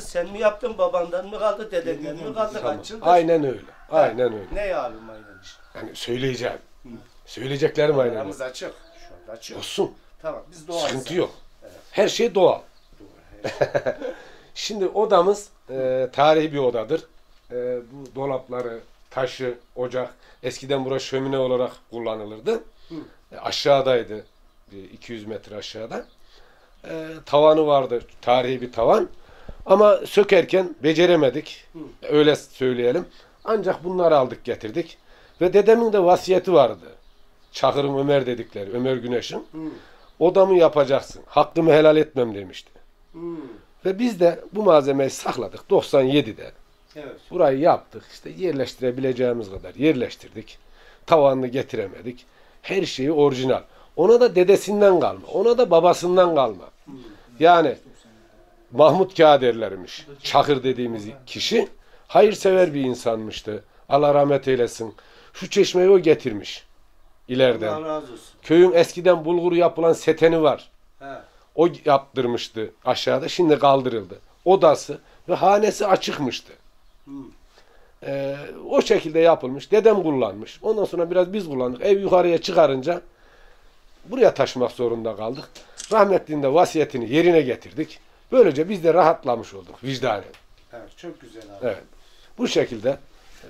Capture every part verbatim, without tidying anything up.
sen mi yaptın, babandan mı kaldı, dedenden mi kaldı, Tamam. kaç yıldır? Aynen öyle. Aynen öyle. Ne ya abim aynen işte. Yani söyleyeceğim. Hı. Söyleyeceklerim aynen öyle. Aramız açık. Şu anda açık. Olsun. Tamam biz doğal. Sıkıntı yok. Evet. Her şey doğal. Doğru, her şey. Şimdi odamız e, tarihi bir odadır. E, bu dolapları, taşı, ocak eskiden burası şömine olarak kullanılırdı. E, aşağıdaydı. iki yüz metre aşağıda. E, tavanı vardı. Tarihi bir tavan. Ama sökerken beceremedik. Hı. Öyle söyleyelim. Ancak bunları aldık getirdik. Ve dedemin de vasiyeti vardı. Çakır'ın Ömer dedikleri, Ömer Güneş'in. Hı. Odamı yapacaksın. Hakkımı helal etmem demişti. Hı. Ve biz de bu malzemeyi sakladık doksan yedide. Evet. Burayı yaptık. İşte yerleştirebileceğimiz kadar yerleştirdik. Tavanını getiremedik. Her şeyi orijinal. Ona da dedesinden kalma. Ona da babasından kalma. Hı. Yani Mahmut Kağ derlermiş. Çakır dediğimiz kişi hayırsever bir insanmıştı. Allah rahmet eylesin. Şu çeşmeyi o getirmiş. İleriden. Allah razı olsun. Köyün eskiden bulgur yapılan seteni var. He. O yaptırmıştı aşağıda. Şimdi kaldırıldı. Odası ve hanesi açıkmıştı. Hmm. Ee, o şekilde yapılmış. Dedem kullanmış. Ondan sonra biraz biz kullandık. Ev yukarıya çıkarınca buraya taşımak zorunda kaldık. Rahmetli'nin de vasiyetini yerine getirdik. Böylece biz de rahatlamış olduk vicdanen. Evet, çok güzel abi. Evet. Bu şekilde e,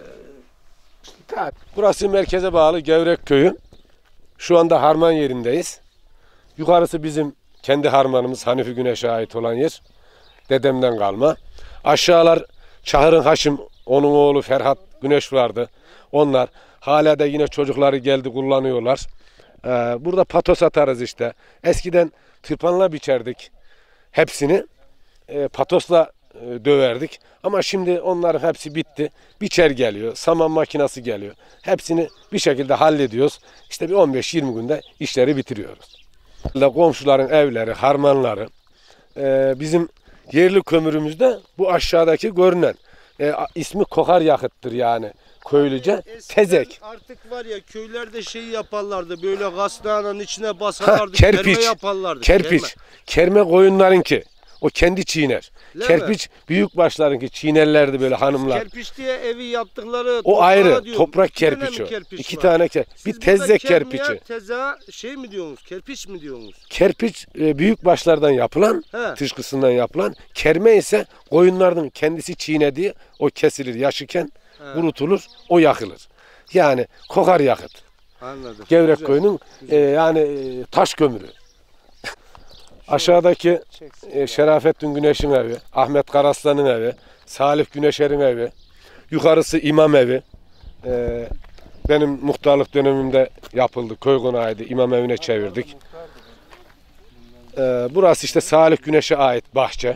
işte, burası merkeze bağlı Gevrek Köyü. Şu anda harman yerindeyiz. Yukarısı bizim kendi harmanımız, Hanifi Güneş'e ait olan yer. Dedemden kalma. Aşağılar Çahır'ın Haşim, onun oğlu Ferhat Güneş vardı. Onlar hala da yine çocukları geldi kullanıyorlar. Ee, burada patos atarız işte. Eskiden tırpanla biçerdik hepsini. E, patosla e, döverdik. Ama şimdi onların hepsi bitti. Biçer geliyor, saman makinesi geliyor. Hepsini bir şekilde hallediyoruz. İşte bir on beş yirmi günde işleri bitiriyoruz. Komşuların evleri, harmanları, e, bizim yerli kömürümüzde bu aşağıdaki görünen e, ismi kokar yakıttır yani köylüce. Eskiden tezek. Artık var ya köylerde şey yaparlardı, böyle gazetenin içine basarlardı, ha, kerpiç, kerme yaparlardı. Kerpiç, kerme, kerme koyunlarınki. O kendi çiğner. Değil Kerpiç mi? Büyük başlarınki çiğnerlerdi böyle hanımlar. Kerpiç diye evi yaptıkları o ayrı. Diyorum. Toprak kerpiç o. Kerpiç İki var? tane kerpiç. Bir tezek kerpiçi. Teza şey mi diyorsunuz? Kerpiç mi diyorsunuz? Kerpiç e, büyük başlardan yapılan, He. dışkısından yapılan. Kerme ise koyunlardan kendisi çiğnediği, o kesilir yaşıken, He. kurutulur, o yakılır. Yani kokar yakıt. Anladım. Gevrek Güzel. Köyü'nün e, yani e, taş kömürü. Aşağıdaki e, Şerafettin Güneş'in evi, Ahmet Karaslan'ın evi, Salih Güneşer'in evi, yukarısı İmam evi. E, benim muhtarlık dönemimde yapıldı, köy konağıydı, İmam evine çevirdik. E, burası işte Salih Güneş'e ait bahçe.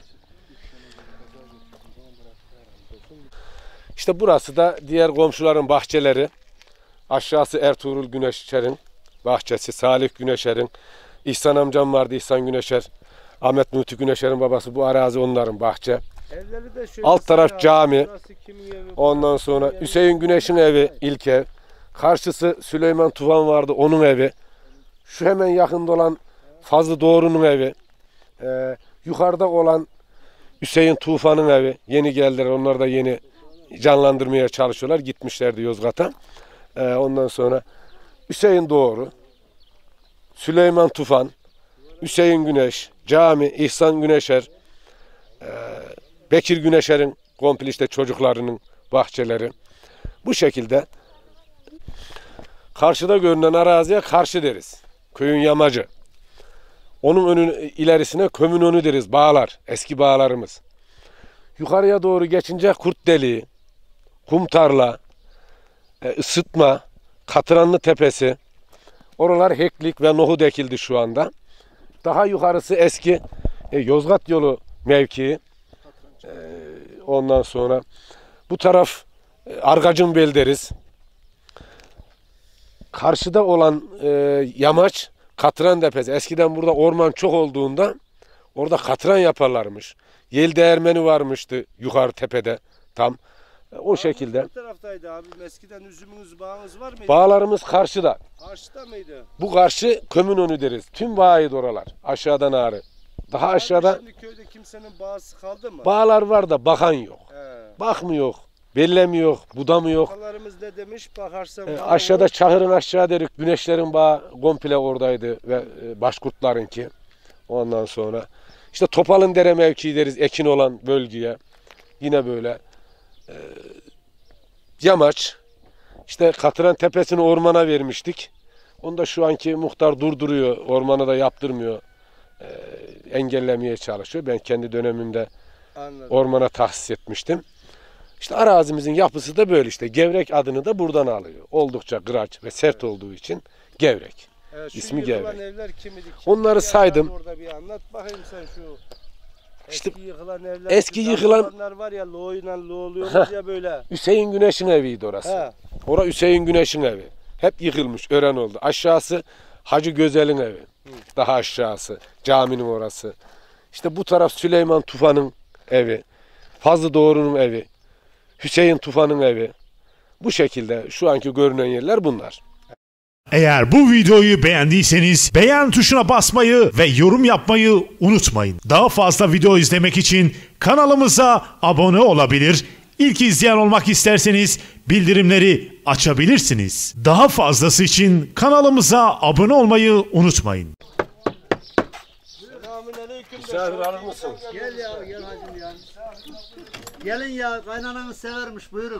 İşte burası da diğer komşuların bahçeleri. Aşağısı Ertuğrul Güneşer'in bahçesi, Salih Güneşer'in. İhsan amcam vardı, İhsan Güneşer. Ahmet Nuti Güneşer'in babası. Bu arazi onların bahçe. Alt taraf cami. Ondan sonra Hüseyin Güneş'in evi ilk ev. Karşısı Süleyman Tufan vardı, onun evi. Şu hemen yakında olan Fazlı Doğru'nun evi. Ee, yukarıda olan Hüseyin Tufan'ın evi. Yeni geldiler, onlar da yeni canlandırmaya çalışıyorlar. Gitmişlerdi Yozgat'a. Ee, ondan sonra Hüseyin Doğru, Süleyman Tufan, Hüseyin Güneş, cami, İhsan Güneşer, e, Bekir Güneşer'in komple işte çocuklarının bahçeleri. Bu şekilde karşıda görünen araziye karşı deriz. Köyün yamacı. Onun önün ilerisine kömün önü deriz. Bağlar, eski bağlarımız. Yukarıya doğru geçince Kurt Deliği, Kum Tarla, e, Isıtma, Katıranlı Tepesi. Oralar heklik ve nohut ekildi şu anda. Daha yukarısı eski e, Yozgat yolu mevkii. E, ondan sonra bu taraf e, Argacınbel deriz. Karşıda olan e, yamaç Katıran Tepesi. Eskiden burada orman çok olduğunda orada katran yaparlarmış. Yel değirmeni varmıştı yukarı tepede tam. O abi şekilde. Ne taraftaydı abi? Eskiden üzümünüz, bağınız var mıydı? Bağlarımız karşıda. Karşıda mıydı? Bu karşı kömün önü deriz. Tüm bağıydı oralar. Aşağıdan ağrı. Daha aşağıda Şimdi köyde kimsenin bağısı kaldı mı? bağlar var da bakan yok. He. Bakmıyor, bellemiyor, budamıyor. Atalarımız ne demiş bakarsan. E, bağ aşağıda olur. Çahır'ın aşağı derik, Güneşlerin bağı komple oradaydı ve e, Başkurtlarınki. Ondan sonra işte Topal'ın dere mevkii deriz ekin olan bölgeye. Yine böyle e, yamaç. İşte Katıran Tepesi'ni ormana vermiştik. Onu da şu anki muhtar durduruyor, ormanı da yaptırmıyor. E, engellemeye çalışıyor. Ben kendi dönemimde Anladım. ormana tahsis etmiştim. İşte arazimizin yapısı da böyle işte. Gevrek adını da buradan alıyor. Oldukça kıraç ve sert olduğu için gevrek. Evet, şu İsmi yıkılan Gevrek. evler kimidi? Onları Bir saydım. yandan Orada bir anlat bakayım sen şu. İşte Eski yıkılan evler. eski şu yıkılan- zamanlar var ya loğuyla loğuluyoruz ya böyle. Hüseyin Güneş'in eviydi orası. He. Orası Hüseyin Güneş'in evi. Hep yıkılmış, ören oldu. Aşağısı Hacı Gözel'in evi. Daha aşağısı caminin orası. İşte bu taraf Süleyman Tufan'ın evi. Fazlı Doğru'nun evi. Hüseyin Tufan'ın evi. Bu şekilde şu anki görünen yerler bunlar. Eğer bu videoyu beğendiyseniz beğen tuşuna basmayı ve yorum yapmayı unutmayın. Daha fazla video izlemek için kanalımıza abone olabilir, İlk izleyen olmak isterseniz bildirimleri açabilirsiniz. Daha fazlası için kanalımıza abone olmayı unutmayın. Selamünaleyküm. Misafir alır mısın? Gel ya gel hacım ya. Gelin ya kaynananız severmiş buyurun.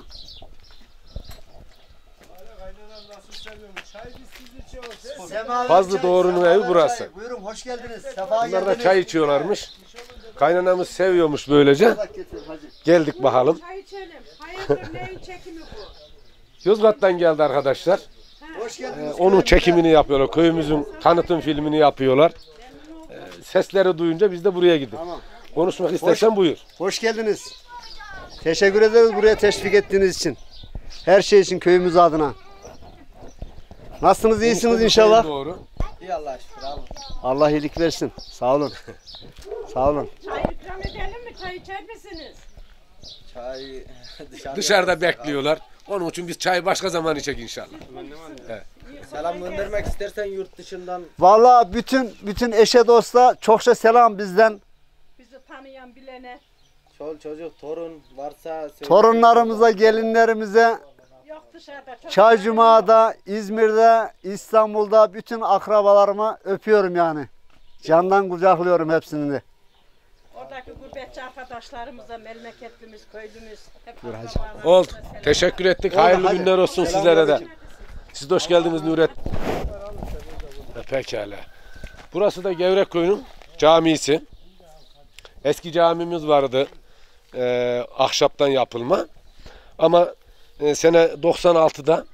Kaynanan nasıl seviyormuş? Çay biz siz içiyoruz. Semaver Fazlı çay, Doğru'nun semaver evi burası. çay. Buyurun hoş geldiniz. Sefa Bunlar da geldiniz. çay içiyorlarmış. Kaynanamız seviyormuş böylece. Bak getir hacı. Geldik bakalım. Çay içelim. Hayırdır neyin çekimi bu? Yozgat'tan geldi arkadaşlar. Hoş geldiniz. Ee, onun çekimini yapıyorlar. Köyümüzün tanıtım filmini yapıyorlar. Ee, sesleri duyunca biz de buraya gittik. Tamam. Konuşmak istersen buyur. Hoş geldiniz. Teşekkür ederiz buraya teşvik ettiğiniz için. Her şey için köyümüz adına. Nasılsınız iyisiniz inşallah. Doğru. Allah iyilik versin. Sağ olun. Sağ olun. Çay ikram edelim mi? Çay içer misiniz? Çay dışarıda. Dışarıda bekliyorlar. Onun için biz çayı başka zaman içecek inşallah. Selam göndermek istersen yurt dışından Vallahi bütün bütün eşe dosta çokça selam bizden. Bizi tanıyan bilene. çol çocuk torun varsa söyle. Torunlarımıza, gelinlerimize, Yok dışarıda. Çok Çaycuma'da, İzmir'de, İstanbul'da bütün akrabalarımı öpüyorum yani. Candan kucaklıyorum hepsini de. Oradaki gurbetçi arkadaşlarımıza, memleketlimiz, köylümüz. Hep akrabalarımıza Oldu. selam. Teşekkür ettik. Oldu, Hayırlı hadi. günler olsun Selam sizlere de. aleyküm. Siz de hoş geldiniz Nuret. E, Pekala. Burası da Gevrek Köyü'nün camisi. Eski camimiz vardı. E, ahşaptan yapılma. Ama e, sene doksan altıda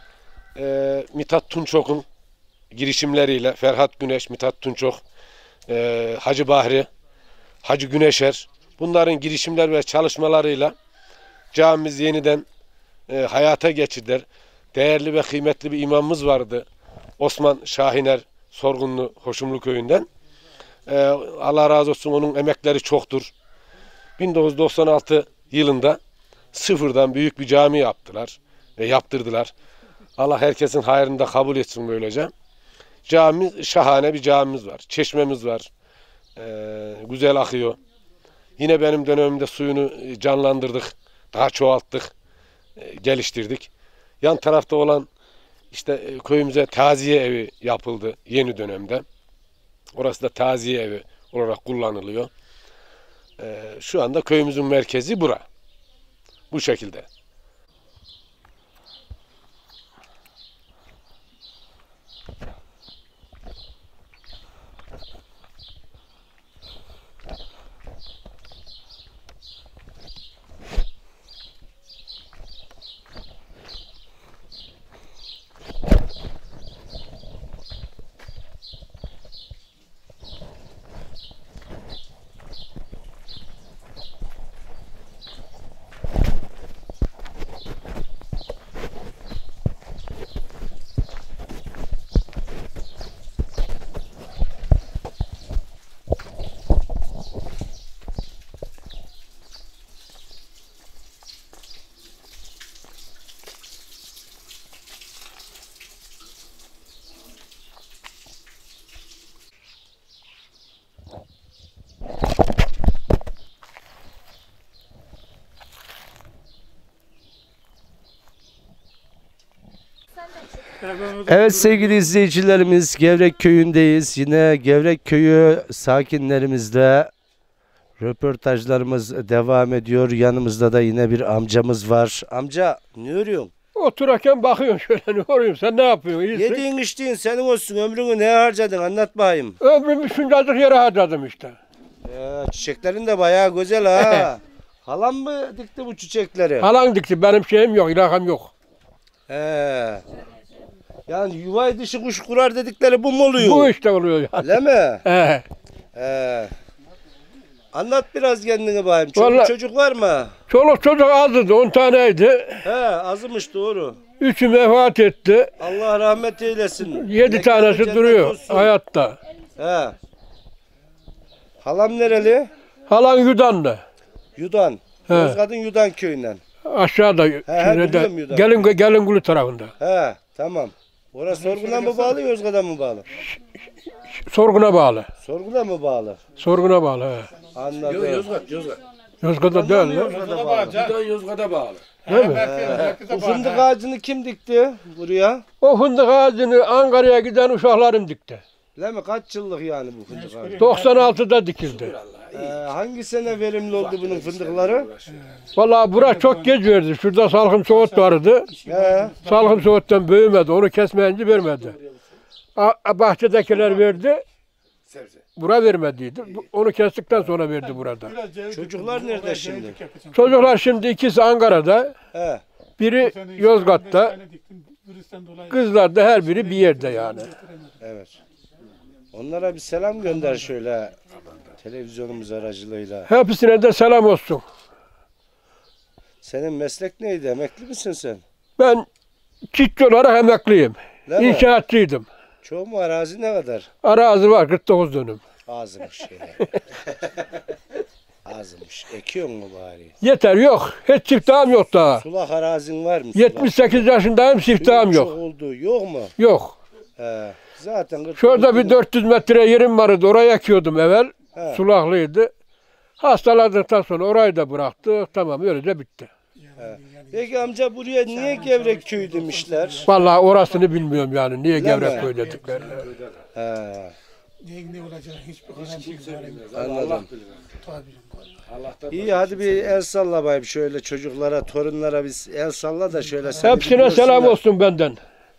e, Mithat Tunçok'un girişimleriyle Ferhat Güneş, Mithat Tunçok, e, Hacı Bahri, Hacı Güneşer bunların girişimler ve çalışmalarıyla camimiz yeniden e, hayata geçirdiler. Değerli ve kıymetli bir imamımız vardı. Osman Şahiner Sorgunlu Hoşumlu Köyü'nden. E, Allah razı olsun, onun emekleri çoktur. bin dokuz yüz doksan altı yılında sıfırdan büyük bir cami yaptılar ve yaptırdılar. Allah herkesin hayrını da kabul etsin böylece. Cami, şahane bir camimiz var. Çeşmemiz var. Ee, güzel akıyor. Yine benim dönemimde suyunu canlandırdık. Daha çoğalttık. e, geliştirdik. Yan tarafta olan işte e, köyümüze taziye evi yapıldı yeni dönemde. Orası da taziye evi olarak kullanılıyor. Ee, şu anda köyümüzün merkezi bura. Bu şekilde. Evet sevgili izleyicilerimiz, Gevrek Köyü'ndeyiz. Yine Gevrek Köyü sakinlerimizle röportajlarımız devam ediyor. Yanımızda da yine bir amcamız var. Amca ne örüyorsun? Otururken bakıyorsun şöyle, ne oluyor, sen ne yapıyorsun? İyisin. Yediğin içtiğin senin olsun. Ömrünü ne harcadın anlat bakayım. Ömrümü şuncacık yere harcadım işte. Ya, çiçeklerin de bayağı güzel ha. Halam mı dikti bu çiçekleri? Halan dikti, benim şeyim yok, ilaham yok. He. Yani yuvayı dışı kuş kurar dedikleri bu mu oluyor? Bu işte oluyor yani. Öyle mi? He. He. Anlat biraz kendini bakayım. Çoluk Vallahi- çocuk var mı? Çoluk çocuk azdı, on taneydi. He azmış doğru. Üçü vefat etti. Allah rahmet eylesin. Yedi Mekanı tanesi cennet duruyor olsun. hayatta. He. Halam nereli? Halan Yudanlı. Yudan. He. Yozgat'ın Yudan köyünden. Aşağıda, he, şurada, biliyorum Yudan. gelin, Gelingulu tarafında. He tamam. Orası Sorgun'a mı bağlı Yozgat'a mı bağlı? Sorguna bağlı. Sorgun'a mı bağlı? Sorguna bağlı. He. Anladım. Yozgat, Yozgat. Yozgat'ta değil mi? Yozgat'a bağlı. Yudan Yozgat'a bağlı. Değil mi? Bu fındık ağacını kim dikti buraya? O fındık ağacını Ankara'ya giden uşaklarım dikti. Değil mi? Kaç yıllık yani bu fındık ağacı? doksan altıda dikildi. Ee, hangi sene verimli oldu bunun fındıkları? Vallahi bura çok geç verdi. Şurada salkım soğut vardı. He. Salkım soğuttan büyümedi. Onu kesmeyince vermedi. A- bahçedekiler verdi. Bura vermediydi. Bu- Onu kestikten sonra verdi burada. Çocuklar nerede şimdi? Çocuklar şimdi ikisi Ankara'da. He. Biri Yozgat'ta. Kızlar da her biri bir yerde yani. Evet. Onlara bir selam gönder şöyle televizyonumuz aracılığıyla. Hepsine de selam olsun. Senin meslek neydi? Emekli misin sen? Ben çiftçi olarak emekliyim. Değil mi? İnşaatçıydım. Çoğu mu arazi ne kadar? Arazi var kırk dokuz dönüm. Azmış şey. Azmış. Ekiyor mu bari? Yeter yok. Hiç siftahım yok daha. Sulak arazin var mı? Sulak? yetmiş sekiz yaşındayım, siftahım Suyun yok. çok oldu. Yok mu? Yok. He. Zaten kırk Şurada dokuz bir dört yüz metre yerim vardı. Oraya ekiyordum evvel. He. Sulaklıydı. Hastaladıktan sonra orayı da bıraktık. Tamam öylece bitti. Peki amca buraya niye Gevrek Köyü demişler? Vallahi orasını bilmiyorum yani. Niye Öyle Gevrek mi? Köyü dediklerini. He. Ne olacak hiçbir garanti Anladım. Tabii. İyi hadi bir el salla bayım şöyle çocuklara, torunlara bir el salla da şöyle seni bir Hepsine selam görsünler. olsun benden.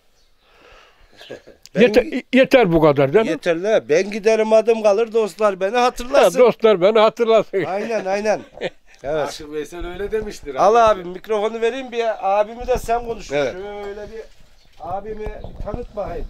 Ben- Yeter, yeter bu kadar değil mi? Yeterli. Ben giderim adım kalır dostlar beni Ha, hatırlasın. dostlar beni hatırlasın. Aynen aynen. Evet. Aşık Veysel öyle demiştir. Al abi mikrofonu vereyim bir abimi de sen konuş. Evet. Şöyle bir abimi tanıt bakayım.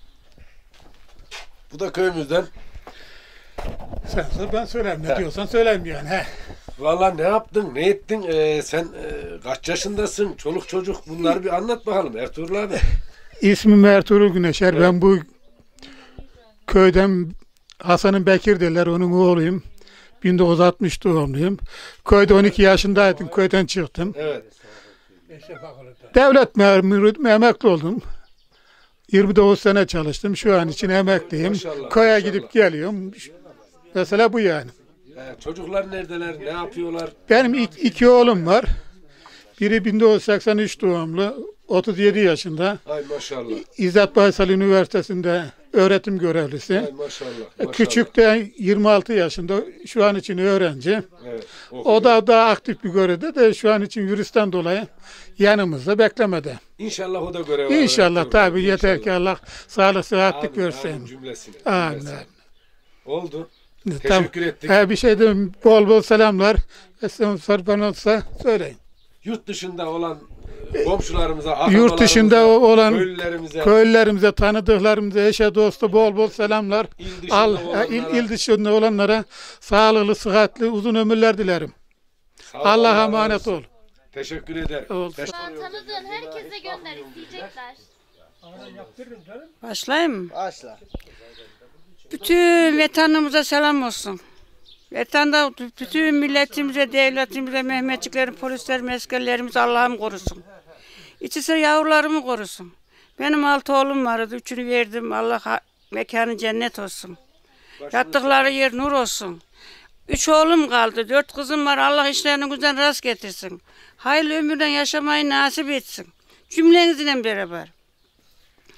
Bu da köyümüzden. Sen sor ben söyleyeyim ne diyorsan söyleyeyim yani. He. Vallahi ne yaptın, ne ettin? Ee, sen e, kaç yaşındasın? Çoluk çocuk bunları bir anlat bakalım Ertuğrul abi. İsmim Ertuğrul Güneşer. Ben bu köyden Hasan'ın Bekir derler onun oğluyum. bin dokuz yüz altmış doğumluyum. Köyde on iki yaşındaydım. Köyden çıktım. Evet. Devlet memuru emekli oldum. yirmi dokuz sene çalıştım. Şu an için emekliyim. Maşallah, Köye maşallah. gidip geliyorum. Mesela bu yani. Ee, çocuklar neredeler? Ne yapıyorlar? Benim iki, iki oğlum var. Biri bin dokuz yüz seksen üç doğumlu, otuz yedi yaşında. Ay maşallah. İzzet Baysal Üniversitesi'nde öğretim görevlisi. Ay maşallah. maşallah. Küçük de yirmi altı yaşında, şu an için öğrenci. Evet. O da daha aktif bir görevde de şu an için virüsten dolayı yanımızda beklemede. İnşallah o da görev alır. İnşallah Ertuğrul tabii abi, yeter inşallah. ki Allah sağlık sıhhatlik Amin, versin. amin cümlesine. Amin. cümlesine. Oldu. Tamam. Teşekkür ettik. He, bir şey de bol bol selamlar. Sen sorban olsa söyleyin. Yurt dışında olan e, komşularımıza, Yurt dışında akrabalarımıza, olan köylülerimize, köylülerimize, tanıdıklarımıza, eşe, dostu bol bol selamlar. il dışında Al, olanlara, il, il dışında olanlara sağlıklı, sıhhatli, uzun ömürler dilerim. sağ ol, Allah'a Allah emanet razı ol. olsun. Teşekkür ederim. Olsun. Teşekkür- Tanıdığın herkese gönder isteyecekler. Başlayayım mı? Başla. Bütün vatanımıza selam olsun. Vatanda bütün milletimize, devletimize, Mehmetçiklerin, polisler, meskerlerimiz Allah'ım korusun. İçisi yavrularımı korusun. Benim altı oğlum vardı, üçünü verdim. Allah ha- mekanı cennet olsun. Yattıkları yer nur olsun. Üç oğlum kaldı, dört kızım var. Allah işlerini güzel rast getirsin. Hayırlı ömürden yaşamayı nasip etsin. Cümlenizle beraber.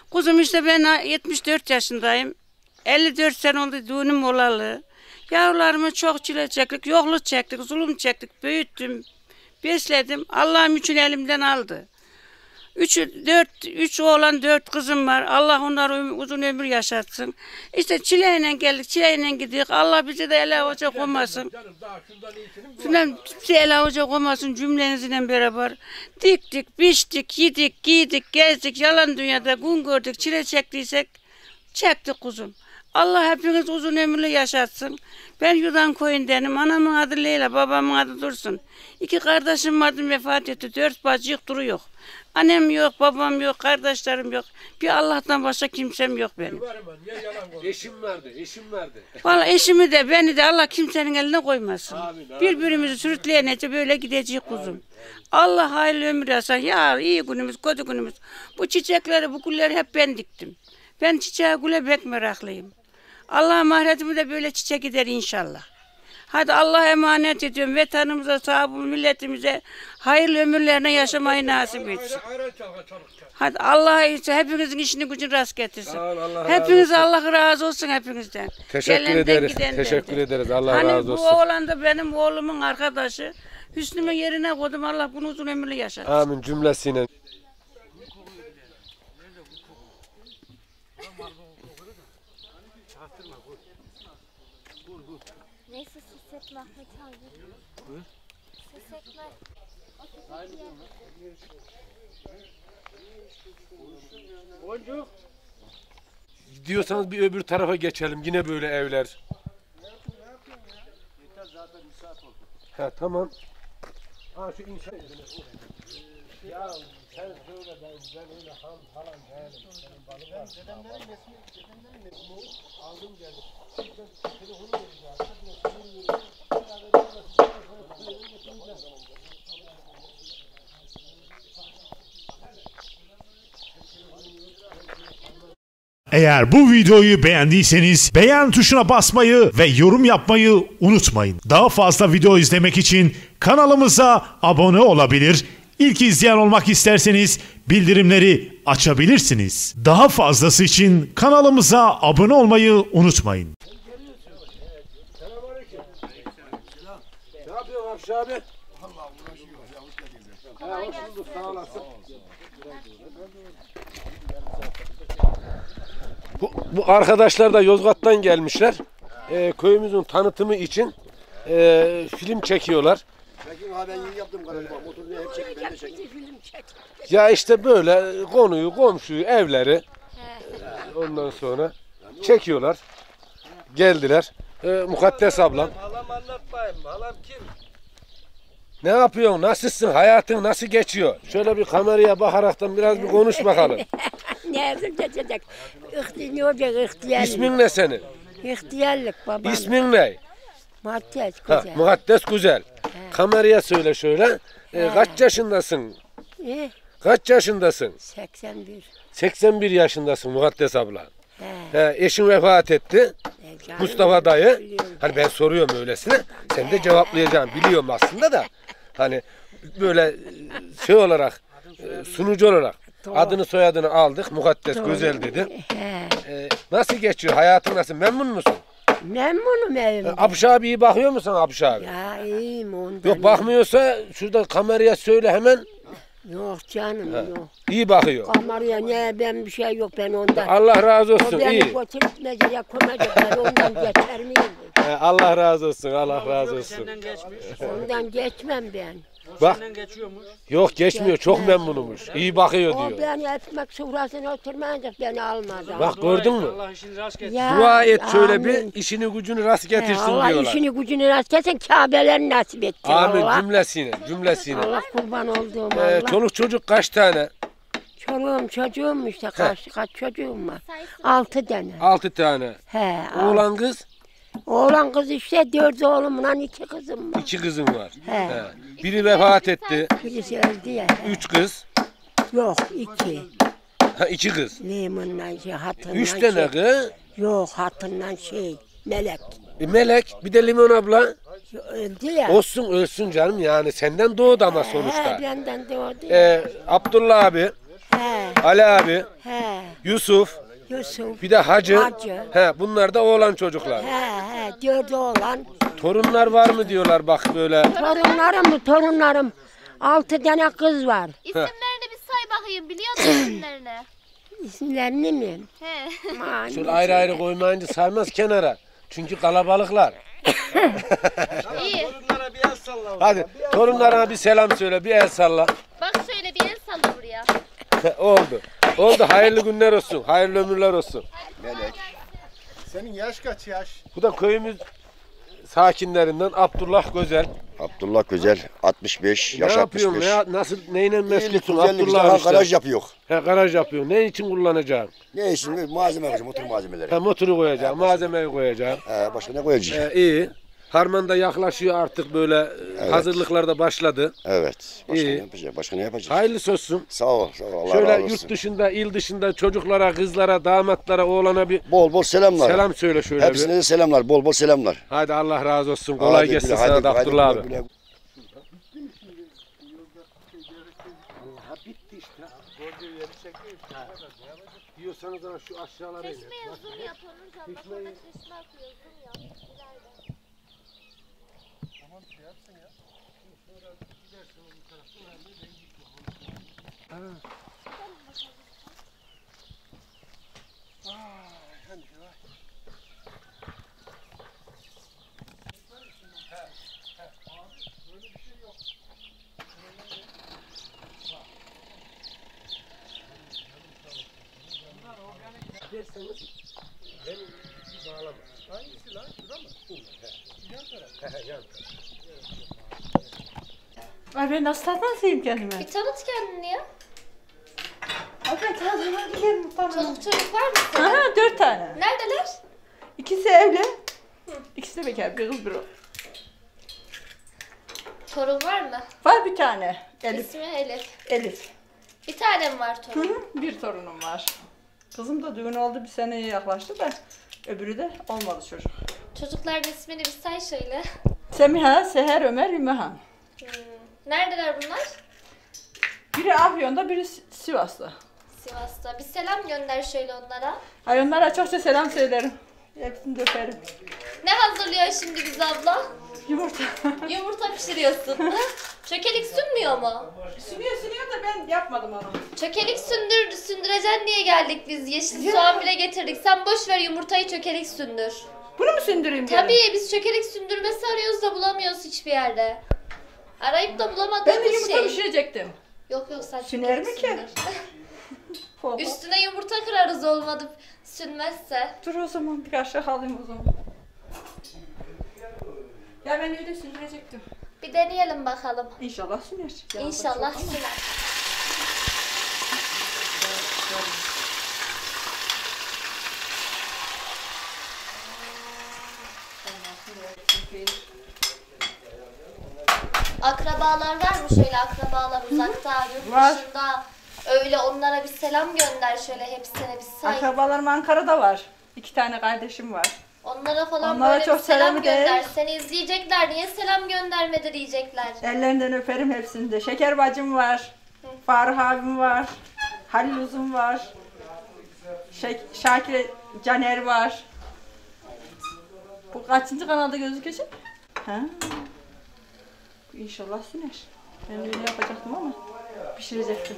Kuzum işte ben yetmiş dört yaşındayım. elli dört sene oldu düğünüm olalı. Yavrularımı çok çile çektik, yokluk çektik, zulüm çektik, büyüttüm, besledim. Allah'ım üçün elimden aldı. Üç, dört, üç oğlan, dört kızım var. Allah onları uzun ömür yaşatsın. İşte çileyle geldik, çileyle gidiyoruz. Allah bizi de ele avuca koymasın. Şundan bizi ele avuca koymasın cümlenizle beraber. Diktik, biçtik, yedik, giydik, gezdik, yalan dünyada gün gördük, çile çektiysek çektik kuzum. Allah hepiniz uzun ömürlü yaşatsın. Ben Yudan köyündenim. Anamın adı Leyla, babamın adı Dursun. İki kardeşim vardı vefat etti. Dört bacı duruyor. Annem yok, babam yok, kardeşlerim yok. Bir Allah'tan başka kimsem yok benim. Eşim vardı, eşim vardı. Vallahi eşimi de beni de Allah kimsenin eline koymasın. Amin, amin. Birbirimizi sürükleyince böyle gideceğiz kuzum. Amin. Allah hayırlı ömür yazsın. Ya iyi günümüz, kötü günümüz. Bu çiçekleri, bu gülleri hep ben diktim. Ben çiçeğe güle pek meraklıyım. Allah mahiretimi de böyle çiçek gider inşallah. Hadi Allah'a emanet ediyorum. Vatanımıza, sahabımıza, milletimize hayırlı ömürlerine yaşamayı nasip etsin. Hadi Allah ise hepinizin işini gücünü rast getirsin. Allah Hepinize Allah razı olsun hepinizden. Teşekkür Gelenden, ederiz. gidenden. Teşekkür ederiz. Allah hani razı olsun. Bu oğlan da benim oğlumun arkadaşı. Hüsnü'nün yerine koydum. Allah bunu uzun ömürlü yaşatsın. Amin cümlesine. Neyse ses etme Ahmet abi. Buyur. Ses etme. Boncuk. Diyorsanız bir öbür tarafa geçelim. Yine böyle evler. Ha tamam. Ha şu inşa ya sen söyle ben ben öyle ham falan değilim. Senin balık var. Dedemlerin resmi dedemlerin resmi aldım geldim. Telefonu Eğer bu videoyu beğendiyseniz beğen tuşuna basmayı ve yorum yapmayı unutmayın. Daha fazla video izlemek için kanalımıza abone olabilir, İlk izleyen olmak isterseniz bildirimleri açabilirsiniz. Daha fazlası için kanalımıza abone olmayı unutmayın. Selamünaleyküm. Ne yapıyorsun Hapşi abi? Vallahi uğraşıyor. Ya hoş bulduk. Sağ olasın. Bu, bu arkadaşlar da Yozgat'tan gelmişler. Ee, köyümüzün tanıtımı için e, film çekiyorlar. Ya işte böyle konuyu, komşuyu, evleri ondan sonra çekiyorlar. Geldiler. Ee, Mukaddes ablam. Halam anlat bayım. Halam kim? Ne yapıyorsun? Nasılsın? Hayatın nasıl geçiyor? Şöyle bir kameraya bakaraktan biraz bir konuş bakalım. Nerede geçecek? İhtiyar, ihtiyar. İsmin ne senin? İhtiyarlık babam. İsmin ne? Mukaddes Ha, güzel. Mukaddes güzel. Kameraya söyle şöyle. Ee, kaç yaşındasın? E, Kaç yaşındasın? seksen bir. seksen bir yaşındasın Mukaddes abla. He. He, eşin vefat etti. E, canım, Mustafa dayı. biliyorum. Hani ben soruyorum öylesine. Sen de cevaplayacaksın. Biliyorum aslında da. Hani böyle şey olarak sunucu olarak adını soyadını aldık. Mukaddes güzel dedi. He. Ee, nasıl geçiyor? Hayatın nasıl? Memnun musun? Memnunum evimde. Abş abi iyi bakıyor musun Abş abi? Ya iyiyim ondan. Yok bakmıyorsa şurada kameraya söyle hemen. Yok canım He. yok. İyi bakıyor. Kameraya ne ben bir şey yok ben ondan. Allah razı olsun. O beni İyi. götürtmece yapamayacak ben ondan geçer miyim? He, Allah razı olsun. Allah razı olsun. Senden geçmiş. Ondan geçmem ben. Bak. Senden geçiyormuş. Yok geçmiyor. Çok memnunmuş. İyi bakıyor O diyor. beni ekmek sofrasına oturmayacak beni almadı. Bak gördün mü? Allah işini rast getirsin. Ya, Dua et şöyle amin. bir işini gücünü rast getirsin He, Allah diyorlar. işini gücünü rast etsin, Kabe'leri nasip etsin Amin Allah. cümlesine, cümlesine. Allah kurban olduğum Ee, Allah. çoluk çocuk kaç tane? Çoluğum çocuğum işte kaç, kaç çocuğum var? Altı tane. Altı tane. He, Oğlan kız, Oğlan kız işte dört oğlumla iki kızım var. iki kızın var. He. He. Biri vefat etti. Birisi öldü ya. Üç kız. Yok iki. Ha, iki kız. Limonla şey hatınla Üç şey. tane kız. Yok hatınla şey. Melek. Bir melek, bir de limon abla. Öldü ya. Olsun ölsün canım yani senden doğdu ama He, sonuçta. benden doğdu. Ee, Abdullah abi, He. Ali abi, He. Yusuf, Yusuf. bir de Hacı. Hacı. He, bunlar da oğlan çocuklar. He he. Dördü oğlan. Torunlar var mı diyorlar bak böyle. Torunlarım mı torunlarım. Altı tane kız var. İsimlerini bir say bakayım. Biliyor musun isimlerini? İsimlerini mi? He. Aman. Şöyle ayrı ayrı koymayınca saymaz kenara. Çünkü kalabalıklar. İyi. Hadi torunlarına bir selam söyle, bir el salla. Bak şöyle bir el salla buraya. Oldu. Oldu. Hayırlı günler olsun. Hayırlı ömürler olsun. Senin yaş kaç yaş? Bu da köyümüz sakinlerinden Abdullah Gözel. Abdullah Gözel altmış beş, Ne yaş altmış yapıyorsun? beş. Ne, nasıl neyle meşgulsün Güzellik Abdullah işte, işte? garaj yapıyor. He, garaj yapıyor. Ne için kullanacaksın? Ne için? Malzeme koyacağım, motor malzemeleri. He, motoru koyacaksın, malzemeyi koyacaksın. He, başka ne koyacağım? He, iyi. Harman da yaklaşıyor artık böyle Evet. hazırlıklar da başladı. Evet. Başka İyi. ne yapacağız? Başka ne yapacağız? Hayırlısı olsun. Sağ ol, sağ ol. Allah Şöyle razı olsun. yurt dışında, il dışında çocuklara, kızlara, damatlara, oğlana bir Bol bol selamlar. selam söyle şöyle Hepsine bir. de selamlar, bol bol selamlar. Hadi Allah razı olsun. Kolay Hadi gelsin güle, sana hadi, da hadi, Abdullah güle, abi. güle. Bitti işte. Diyorsanız ama şu aşağılara inin. Çeşmeye zoom yap onun camına. Sonra çeşme akıyor. Zoom yap. İleride. Ay ben nasıl tanıtayım kendime? Bir tanıt kendini ya. Ay ben tanıtabilirim. Çoluk çocuk var mı senin? Aha dört tane. Neredeler? İkisi evli. İkisi de bekar. Bir kız bir oğlan. Torun var mı? Var bir tane. Elif. İsmi Elif. Elif. Bir tane mi var Hı torun? hı, bir torunum var. Kızım da düğün oldu bir seneye yaklaştı da öbürü de olmadı çocuk. Çocukların ismini bir say şöyle. Semiha, Seher, Ömer, Ümmühan. Hmm. Neredeler bunlar? Biri Afyon'da, biri Si- Sivas'ta. Sivas'ta. Bir selam gönder şöyle onlara. Ay onlara çokça selam söylerim. Hepsini de öperim. Ne hazırlıyor şimdi bize abla? Yumurta. Yumurta pişiriyorsun. Çökelik sünmüyor mu? Sünüyor sünüyor da ben yapmadım onu. Çökelik sündür, sündüreceksin diye geldik biz. Yeşil soğan bile getirdik. Sen boş ver yumurtayı çökelik sündür. Bunu mu sündüreyim? Tabii biz çökelik sündürmesi arıyoruz da bulamıyoruz hiçbir yerde. Arayıp da bulamadığımız Ben de yumurta şey. pişirecektim. Yok yok sen Süner çökelik mi ki? sündür. Üstüne yumurta kırarız olmadı sünmezse. Dur o zaman bir kaşık alayım o zaman. Ya ben öyle sündürecektim. Bir deneyelim bakalım. İnşallah süner. Ya İnşallah çok ama. süner. Akrabalar var mı şöyle akrabalar uzakta, yurt Var. dışında? Öyle onlara bir selam gönder şöyle hepsine bir say. Akrabalarım Ankara'da var. İki tane kardeşim var. Onlara falan Onlara böyle çok bir selam selam eder. gönder. Seni izleyecekler. Niye selam göndermedi diyecekler. Ellerinden öperim hepsini de. Şeker bacım var. Faruk abim var. Halil Uzun var. Şek Şakir Caner var. Bu kaçıncı kanalda gözükecek? Ha. İnşallah süner. Ben öyle yapacaktım ama pişirecektim.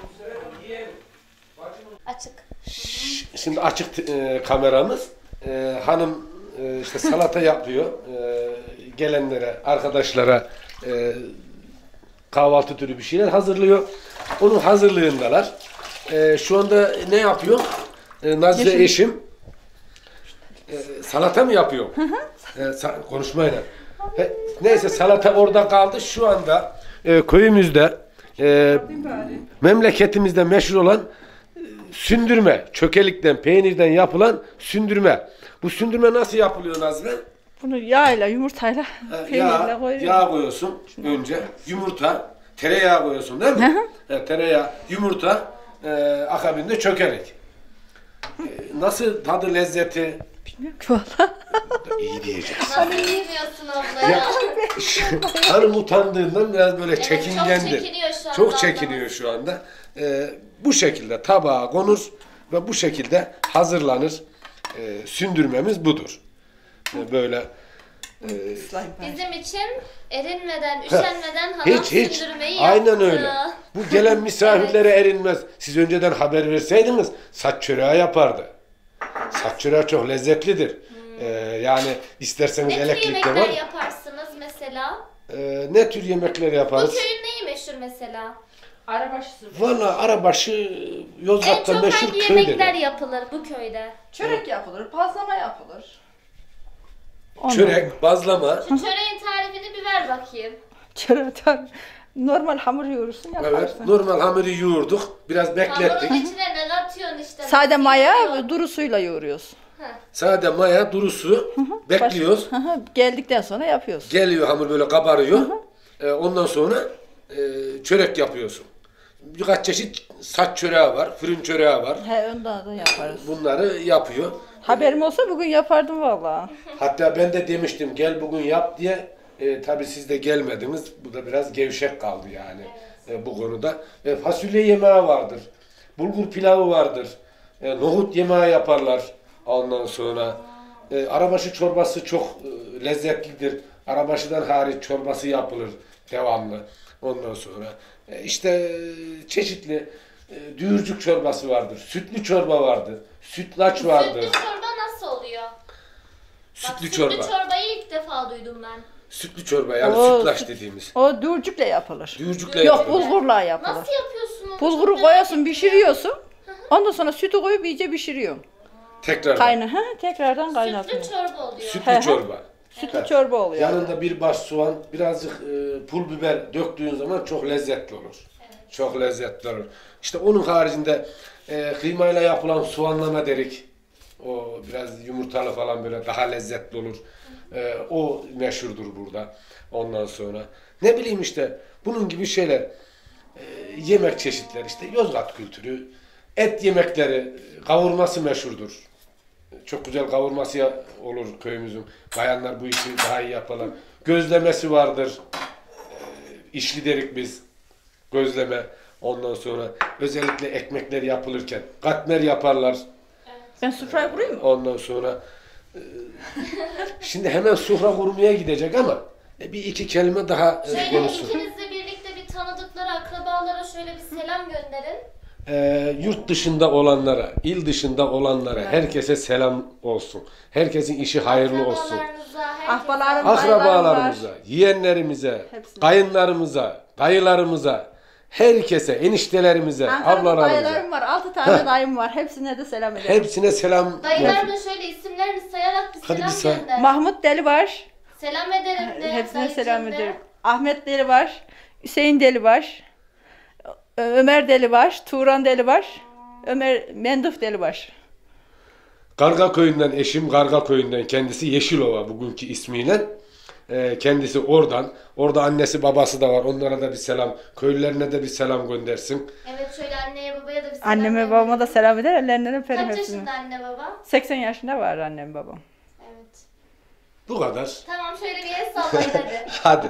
Açık. Şimdi açık e, kameramız. E, hanım e, işte salata yapıyor. E, gelenlere, arkadaşlara e, kahvaltı türü bir şeyler hazırlıyor. Onun hazırlığındalar. E, şu anda ne yapıyor? E, Nazlı Eşim. eşim. E, salata mı yapıyor? e, sa- konuşmayla. E, neyse salata orada kaldı. Şu anda e, köyümüzde e, memleketimizde meşhur olan sündürme, çökelikten, peynirden yapılan sündürme. Bu sündürme nasıl yapılıyor Nazlı? Bunu yağla, yumurtayla, peynirle Yağ, koyuyorum. yağ koyuyorsun önce, yumurta, tereyağı koyuyorsun değil mi? Evet, tereyağı, yumurta, e, akabinde çökelik. E, nasıl tadı, lezzeti? Bilmiyorum ki valla. İyi diyeceksin. Nasıl iyi diyorsun abla ya? Hanım utandığından biraz böyle Evet, çekingendir. çok çekiniyor şu anda Çok ablamız. çekiniyor şu anda. Ee, bu şekilde tabağa konur ve bu şekilde hazırlanır. Ee, sündürmemiz budur. Ee, böyle e, Bizim için erinmeden, üşenmeden halam hiç hiç sündürmeyi aynen yaptı. öyle. Bu gelen misafirlere erinmez. Siz önceden haber verseydiniz saç çöreği yapardı. Saç çöreği çok lezzetlidir. Ee, yani isterseniz Ne tür elektrikte yemekler var. yaparsınız mesela? Ee, ne tür yemekler Bu yaparız? köyün neyi meşhur mesela? Arabaşısı. Valla arabaşı En Yozgat'ta çok meşhur hangi köyde. yemekler yapılır bu köyde? Çörek yapılır, pazlama yapılır. Çörek, bazlama. Şu çöreğin tarifini bir ver bakayım. Çörek normal hamur yoğurursun yaparsın. Evet, normal hamuru yoğurduk. Biraz beklettik. Hamurun içine ne katıyorsun işte? Sade Nasıl maya yapıyor? ve duru suyla yoğuruyoruz. Sade maya, duru su. Bekliyoruz. Baş- Hı hı, Geldikten sonra yapıyoruz. Geliyor hamur böyle kabarıyor. Ee, ondan sonra e, çörek yapıyorsun. Birkaç çeşit saç çöreği var, fırın çöreği var. He ondan da yaparız. Bunları yapıyor. Haberim olsa bugün yapardım vallahi. Hatta ben de demiştim gel bugün yap diye. E, tabii siz de gelmediniz. Bu da biraz gevşek kaldı yani e, bu konuda. E, fasulye yemeği vardır. Bulgur pilavı vardır. E, nohut yemeği yaparlar. Ondan sonra e, arabaşı çorbası çok e, lezzetlidir. Arabaşıdan hariç çorbası yapılır devamlı. Ondan sonra e, işte e, çeşitli e, düğürcük çorbası vardır. Sütlü çorba vardır. Sütlaç vardır. Sütlü çorba nasıl oluyor? Sütlü Bak, çorba. Sütlü çorbayı ilk defa duydum ben. Sütlü çorba yani O sütlaç süt- dediğimiz. O dürcükle yapılır. Dürcükle Yok yapılır. bulgurla yapılır. Nasıl yapıyorsunuz? Bulguru koyuyorsun, pişiriyorsun. Ondan sonra sütü koyup iyice pişiriyorsun. Tekrar. Kayna, ha, tekrardan kaynatıyor. Sütlü çorba oluyor. Sütlü He he. çorba. Sütlü Evet. çorba oluyor. Yanında bir baş soğan, birazcık e, pul biber döktüğün zaman çok lezzetli olur. Çok lezzetli olur. İşte onun haricinde e, kıymayla yapılan soğanlama derik. O biraz yumurtalı falan böyle daha lezzetli olur. E, o meşhurdur burada. Ondan sonra ne bileyim işte bunun gibi şeyler. E, yemek çeşitleri işte Yozgat kültürü. Et yemekleri, kavurması meşhurdur. Çok güzel kavurması ya- olur köyümüzün. Bayanlar bu işi daha iyi yaparlar. Gözlemesi vardır. Ee, işli derik biz. Gözleme. Ondan sonra özellikle ekmekler yapılırken katmer yaparlar. Ben sofrayı kurayım mı? Ondan sonra e, şimdi hemen sofra kurmaya gidecek ama e, bir iki kelime daha e, Şöyle konuşsun. ikinizle birlikte bir tanıdıkları, akrabalara şöyle bir selam gönderin. Ee, yurt dışında olanlara, il dışında olanlara, herkese selam olsun. Herkesin işi hayırlı olsun. Akrabalarınıza, herkese. Ahbalarım, Akrabalarımıza, yeğenlerimize, kayınlarımıza, dayılarımıza, herkese, eniştelerimize, Ankara'da ablalarımıza. dayılarım var. Altı tane dayım var. Hepsine de selam ederim. Hepsine selam. Dayılarına şöyle isimlerini sayarak bir Hadi selam bir say. gönder. Mahmut Delibaş. Selam ederim de. Hepsine dayıcığım selam de. ederim. Ahmet Delibaş, Hüseyin Delibaş, Ö- Ömer Delibaş, Turan Delibaş, Ömer Menduf Delibaş. Garga köyünden eşim, Garga köyünden kendisi Yeşilova bugünkü ismiyle. Ee, kendisi oradan. Orada annesi babası da var. Onlara da bir selam. Köylülerine de bir selam göndersin. Evet şöyle anneye babaya da bir selam Anneme gönder. babama da selam eder. Ellerinden öperim Kaç hepsini. yaşında anne baba? seksen yaşında var annem babam. Evet. Bu kadar. Tamam şöyle bir el sallayın hadi. Hadi.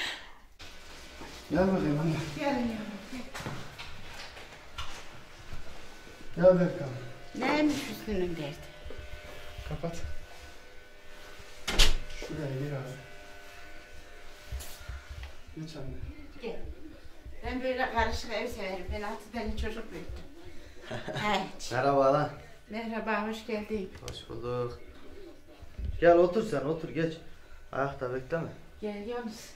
Gel bakayım anne. Gelin yavrum. Gel Berkan. Neymiş üstünün derdi? Kapat. Şuraya gir abi. Geç anne. Gel. Ben böyle karışık ev severim. Ben artık benim çocuk büyüttüm. Evet. Merhaba lan. Merhaba, hoş geldin. Hoş bulduk. Gel otur sen otur geç. Ayakta bekleme. Geliyoruz.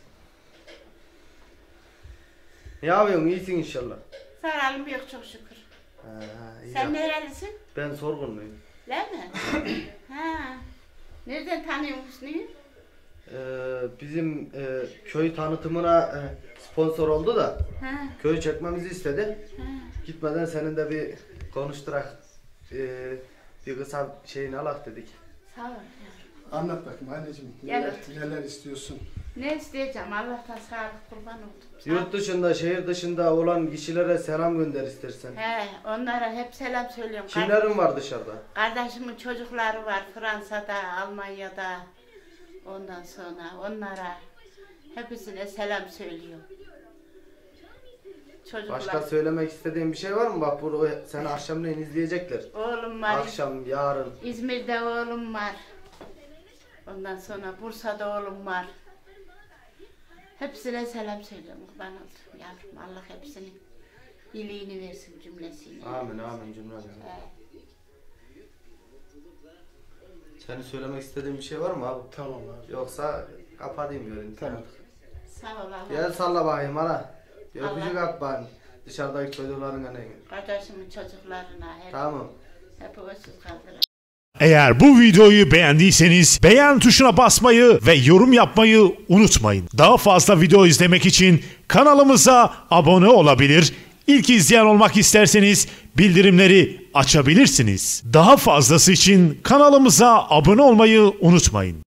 Ne yapıyorsun iyisin inşallah. Saralım yok çok şükür. Ha, iyi Sen yap. nerelisin? Ben Sorgunluyum. Değil mi? Ha. Nereden tanıyorsun Hüsnü'yü? Ee, bizim e, köy tanıtımına e, sponsor oldu da Ha. köy çekmemizi istedi. Ha. Gitmeden senin de bir konuşturak e, bir kısa şeyini alak dedik. Sağ ol. Anlat bakayım anneciğim. Gel Neler, otur. neler istiyorsun? Ne isteyeceğim? Allah'tan sağlık kurban oldum. Yurt dışında, şehir dışında olan kişilere selam gönder istersen. He, onlara hep selam söylüyorum. Kimlerin var dışarıda? Kardeşimin çocukları var Fransa'da, Almanya'da. Ondan sonra onlara hepsine selam söylüyorum. Çocuklar. Başka söylemek istediğin bir şey var mı? Bak bunu seni akşamleyin izleyecekler. Oğlum var. Akşam, yarın. İzmir'de oğlum var. Ondan sonra Bursa'da oğlum var. Hepsine selam söylüyorum. Ben oldum yavrum. Allah hepsinin iyiliğini versin cümlesini. Amin amin cümlemize. Senin söylemek istediğin bir şey var mı abi? Tamam abi. Yoksa kapatayım böyle. Tamam. Sağ ol Allah. Gel salla bakayım hala. Bir Allah. öpücük at bana. Dışarıdaki çocukların önüne. Kardeşimin çocuklarına hep, Tamam. hep öksüz kaldılar. Eğer bu videoyu beğendiyseniz beğen tuşuna basmayı ve yorum yapmayı unutmayın. Daha fazla video izlemek için kanalımıza abone olabilir, İlk izleyen olmak isterseniz bildirimleri açabilirsiniz. Daha fazlası için kanalımıza abone olmayı unutmayın.